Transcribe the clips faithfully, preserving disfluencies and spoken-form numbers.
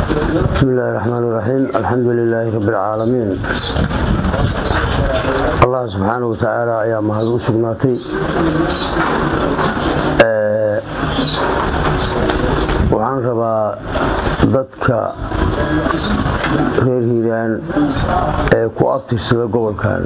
بسم الله الرحمن الرحيم الحمد لله رب العالمين الله سبحانه وتعالى يا مهدو سبناتي أه وعن ربا ضدك reer hiiraan ee ku abtirsada gobolkan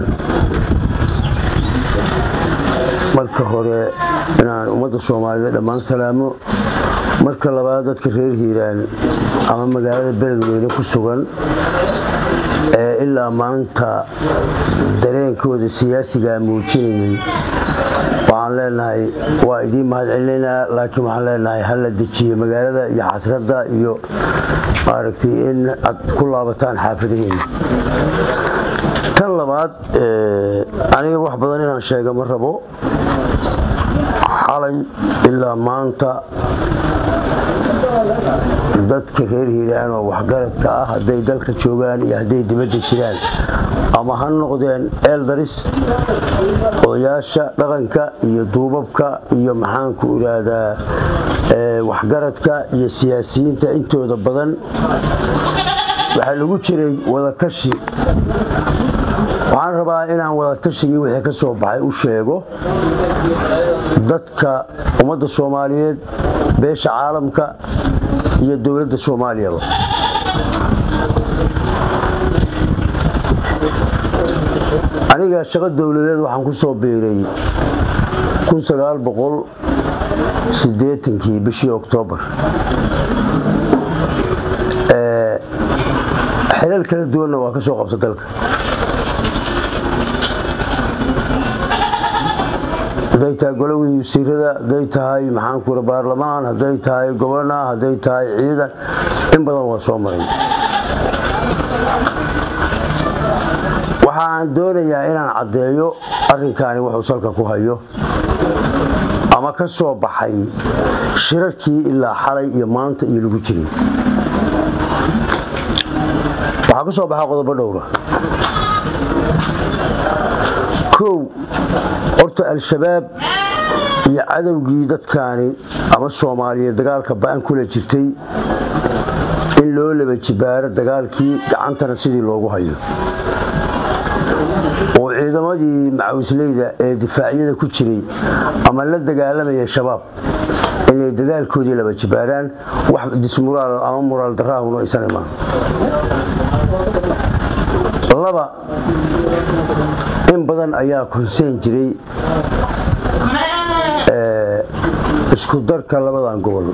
marka hore inaan ummadda Soomaaliyeed dhammaan salaamo marka labaad dadka reer hiiraan ama magaalada beledweyne ku sugan ee ilaa maanta dareenkooda siyaasiga muujinayay waxaan leenahay waa idin mahadcelinaa laakiin waxaan leenahay hal la dejiyo magaalada iyo xasrada iyo aragtay in aad ku laabataan xaafadihiin tan labaad ee aniga wax badan inaan sheego ma rabo xalay ilaa maanta dadka reer hiiraan oo waxgaradka ah haday dalka joogaan iyo haday dibadda jiraan ama han noqdeen eldaris odayaasha dhaqanka iyo duubabka iyo maxaan ku iraadaa ee waxgaradka iyo siyaasiyiinta intooda badan waxa lagu jiray wada tashi waxaan rabaa inaan wada tashigii wixii ka soo baxay u sheego dadka ummadda Soomaaliyeed beesha caalamka iyo dawladda Soomaaliya aniga shaqo dawladeed waxaan ku soo beeray kun sagaal boqol siddeetan kii bishii Oktoobar ee xilal kala duwan waa ka soo qabtay dalka haday tahay golowii wasiirada haday tahay maxaan ku raa baarlamaan haday tahay gobernaa haday tahay ciidan in badan waa soo maray waxaan doonayaa inaan cadeeyo arrinkaani wuxuu salka ku hayo ama ka soo baxay shirarkii ilaa xalay iyo maanta iyo lagu jiray waxa ka soo baxay qodobo dhowr ah kow horta al-shabaab iyo cadawgii dadkaani ama Soomaaliyeed dagaalka baan kula jirtay in loo laba jibaaro dagaalkii gacantana sidii loogu hayo oo ciidamadii macawisleyda ee difaacyada ku jiray ama la dagaalamaya shabaab inay dadaalkoodii laba jibaaraan wax dismuraal ama moral daraahuna aysan imaan laba in badan ayaa konseyn jiray ee isku darka labadan gobol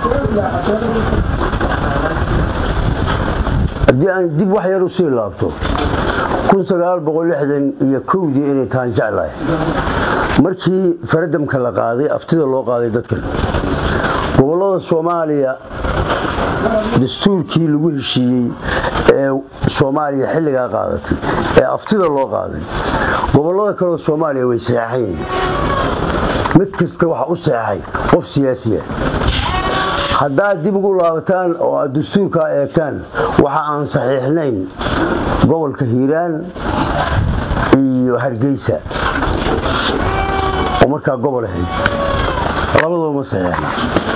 hadii aan dib wax yar u sii laabto kun sagaal boqol lixdan iyo kow dii inay taan jeclahay markii faradamka la qaaday aftida loo qaaday dadkan gobolada Soomaaliya dastuurkii lagu heshiiyay ee Soomaaliya xilliga qaadatay ee aftida loo qaaday gobolada kale Soomaaliya way saxayeen mid kasta waxa u saxay qof siyaasi ah hadaa dib ugu laabataan oo dastuurka eegtaan waxa aan saxiixnayn gobolka Hiiraan iyo Hargeysa oo marka gobol ahayd labadooda ma saxiixna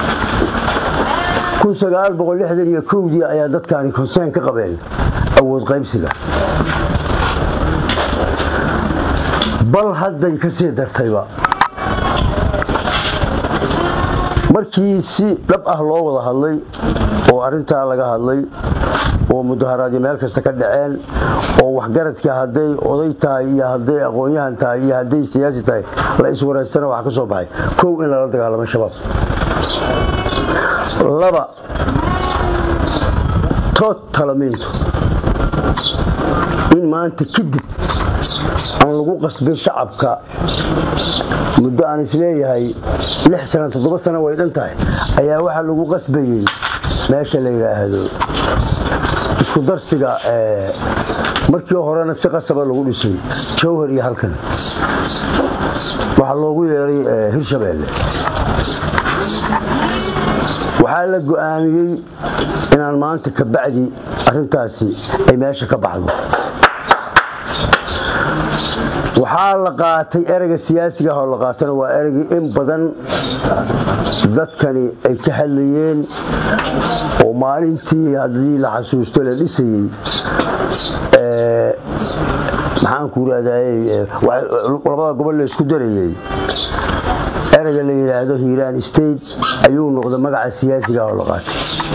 kun sagaal boqol lixdan iyo kow dii ayaa dadkaani konseen ka qabeen awood qaybsiga bal hadday ka sii dartayba markii si dhab ah loo wada hadlay oo arinta laga hadlay oo mudaharaadii meel kasta ka dhaceen oo waxgaradka haday oday tahay iyo haday aqoonyahan tahay iyo haday siyaasi tahay la iswareysana waxa ka soo baxay kow in la dagaalamo shabaab laba totalmente in maanta kadib aan lagu qasbay shacabka muddo aan isleeyahay lix sano toddoba sano way dhantahay ayaa waxa lagu qasbayay meesha la yiraahdo isku darsiga ee markii horena si qasab lagu dhisay Jowhar iyo halkan waxa loogu yeeray Hirshabeelle waxa la go'aamiyay inaan maanta ka bacdi arintaasi ay meesha ka baxdo waxaa la qaatay erayga siyaasiga oo la qaatana waa erayga in badan dadkani ay ka hadlayeen oo maalintii hadii la xasuusto la dhisayay ee maxaan ku raadayay labada gobol la isku darayay erayga la yiraahdo Hiiraan State ayuu noqday magaca siyaasiga oo la qaatay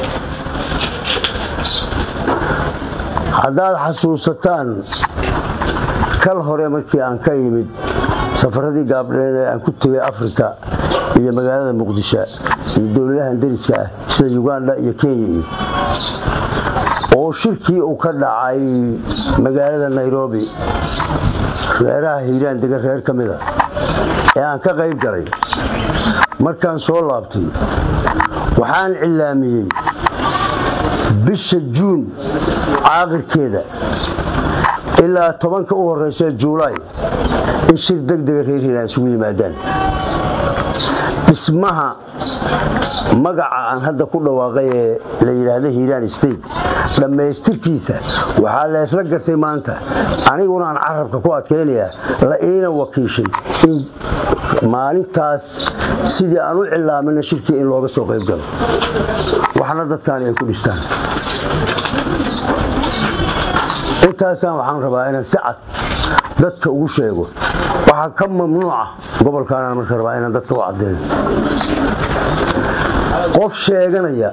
haddaad xasuusataan kal hore markii aan ka yimid safaradii gaabdheed ee aan ku tagay Afrika iyo magaalada Muqdisho iyo dawladaha dariska ah sida Uganda iyo Kenya oo shirkii uu ka dhacay magaalada Nairobi reeraha Hiiraan degan reer kamida ee aan ka qayb galay markaan soo laabtay waxaan cilaamiyay bisha June aakhirkeeda ilaa tobanka u horeysay July in shir degdeg ah reer Hiiraan isugu yimaadaan ismaha magaca aan hadda ku dhawaaqay ee la yiraahdo Hiiraan State dhameystirkiisa waxa la isla gartay maanta aniguna aan carabka ku adkeynaya la ina wakiishay in maalintaas sidii aan u cilaamin shirkii in looga soo qayb galo waxna dadkaan ay ku dhistaan intaasaan waxaan rabaa inaan si cad dadka ugu sheego waxa ka mamnuuca gobolkan marka rabaa inaan dadka u cadeeyo qof sheeganaya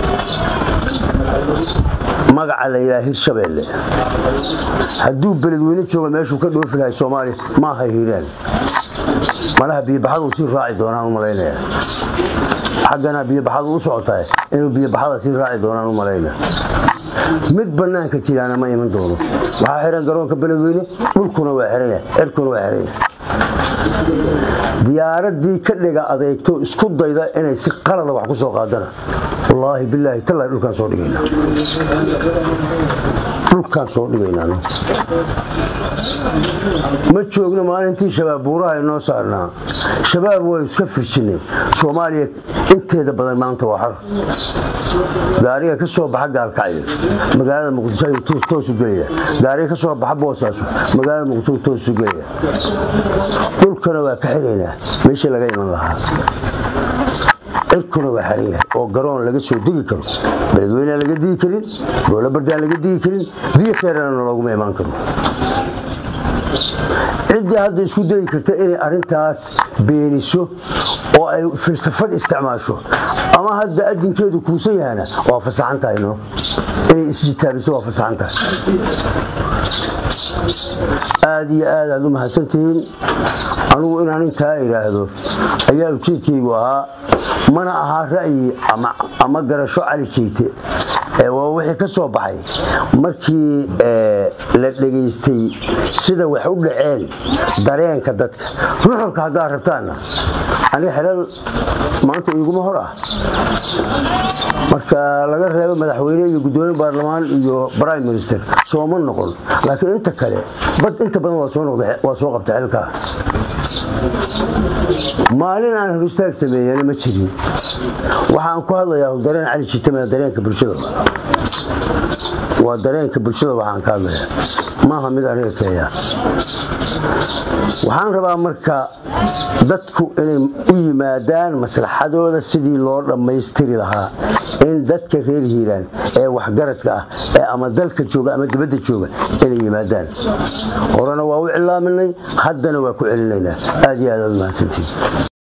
magaca la yiraahdo Hirshabeelle hadduu beledweyne joogo meeshuu ka dhoofi lahay Soomaaliya ma aha Hiiraan malaha biyo baxadu si raaci doonaan u maleynaya xagana biyo baxadu u socotay inuu biyo baxada si raaci doonaan u maleynaya mid banaanka jiraana ma iman doono waxa xiran garoonka beledweyne dhulkuna waa xiran yahay cirkuna waa xiran yahay diyaaradii ka dhiga adeegto isku dayda inay si qalad wax ku soo qaadana wallahi billahi tallaahi dhulkan soo dhigayna dhulkan soo dhigayna ma joogno maalintii shabaab buuraha inoo saarnaa shabaab way iska firjinay Soomaaliya inteeda badan maanta waa xar gaariga ka soo baxa gaalkacyo magaalada Muqdisho ay toos u galaya gaariga ka soo baxa Boosaaso magaalada Muqdisho toos u galaya dhulkana waa ka xirayna meesha laga iman lahaa cirkuna waa xiran yahay oo garoon laga soo digi karo beledweyne laga digi karin goola bardaan laga digi karin biyo xeerana loogu iman karo cidii hadda isku day karta inay arintaas beeniso oo ay falsafad isticmaasho ama hadda adinkeedu kuusan yahay waa fasaxan tahay no inay isjitaabiso waa fasaxan tahay aad iyo aad aad u mahadsantihiin anigu inaan intaa iraahdo ayaa ujeedkaygu ahaa mana aha ra'yi ama ama garasho cali jeete ee waa wixii ka soo baxay markii la dhageystay sida wax u dhaceen dareenka dadka ruuxka hadaa rabtaana ani xilal maanta iguma hor ah marka laga reebo madaxweyne iyo gudoomiye baarlamaan iyo prime minister soo ma noqon laakiin inta kale bad inta badan waa soo noqday waa soo qabtay xilka maalin aan hoostaag sameeyay ma jirin waxaan ku hadlayaa dareen cali jeete dareenka bulshada waa dareenka bulshada waxaan ka hadlayaa ma aha mid aniga kaya waxaan rabaa marka dadku inay u yimaadaan maslaxadooda sidii loo dhameystiri lahaa in dadka reer Hiiraan ee wax garadka ah ee ama dalka jooga ama dibadda jooga inay yimaadaan horena waa u cilaaminay haddana waa ku celinaynaa aad iyo aad u mahadsantihiin